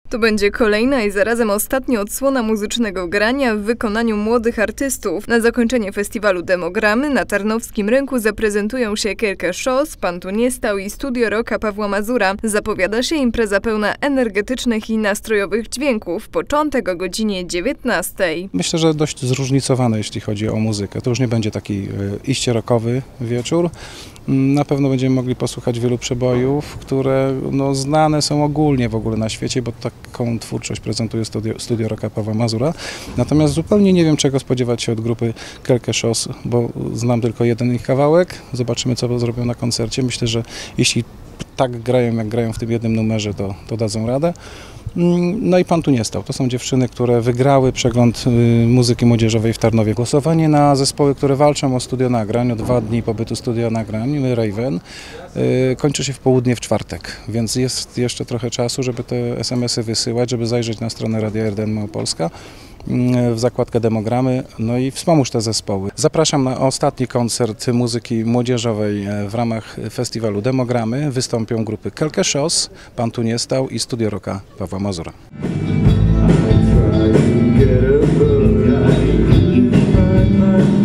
To będzie kolejna i zarazem ostatnia odsłona muzycznego grania w wykonaniu młodych artystów. Na zakończenie festiwalu Demogramy na Tarnowskim Rynku zaprezentują się Quelque Chose, Pan tu nie stał i Studio Rocka Pawła Mazura. Zapowiada się impreza pełna energetycznych i nastrojowych dźwięków. Początek o godzinie 19. Myślę, że dość zróżnicowane, jeśli chodzi o muzykę. To już nie będzie taki iście rockowy wieczór. Na pewno będziemy mogli posłuchać wielu przebojów, które znane są ogólnie w ogóle na świecie, bo taką twórczość prezentuje Studio Rocka Pawła Mazura. Natomiast zupełnie nie wiem, czego spodziewać się od grupy Quelque Chose, bo znam tylko jeden ich kawałek. Zobaczymy, co zrobią na koncercie. Myślę, że jeśli tak grają, jak grają w tym jednym numerze, to dadzą radę. No i Pan tu nie stał. To są dziewczyny, które wygrały przegląd muzyki młodzieżowej w Tarnowie. Głosowanie na zespoły, które walczą o studio nagrań, o 2 dni pobytu studia nagrań, Raven, kończy się w południe w czwartek, więc jest jeszcze trochę czasu, żeby te SMS-y wysyłać, żeby zajrzeć na stronę Radia RDN Małopolska, w zakładkę Demogramy, no i wspomóż te zespoły. Zapraszam na ostatni koncert muzyki młodzieżowej w ramach festiwalu Demogramy. Wystąpią grupy Quelque Chose, Pan tu nie stał i Studio Rocka Pawła Mazura.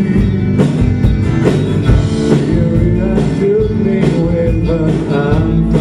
I'm